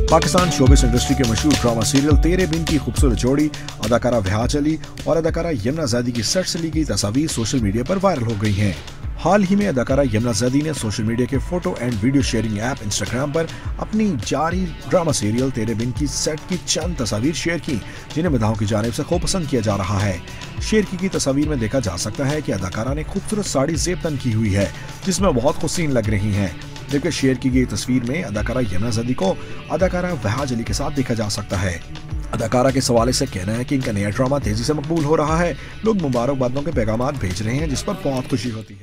Pakistan showbiz industry के मशहूर drama serial तेरे बिन की खूबसूरत जोड़ी अदाकारा वहाज अली और अदाकारा यमुना ज़ैदी की सेट से ली गई तस्वीर सोशल मीडिया पर वायरल हो गई हैं। हाल ही में अदाकारा यमुना ज़ैदी ने सोशल मीडिया के photo and video sharing app Instagram पर अपनी जारी ड्रामा सीरियल तेरे बिन की सेट की चंद तस्वीर शेयर की, जिन्हें मदाहों की जानिब से खूब पसंद किया जा रहा है। शेयर की तस्वीर में देखा जा सकता है कि अदाकारा ने खूबसूरत साड़ी ज़ेब तन की हुई है, जिसमें बहुत खुशीन लग रही हैं। जबकि शेयर की गई तस्वीर में अदाकारा यमुना ज़ैदी को अदाकारा वहाज अली के साथ देखा जा सकता है। अदाकारा के सवाले से कहना है कि इनका नया ड्रामा तेजी से मकबूल हो रहा है। लोग मुबारकबादों के पैगाम भेज रहे हैं, जिस पर बहुत खुशी होती है।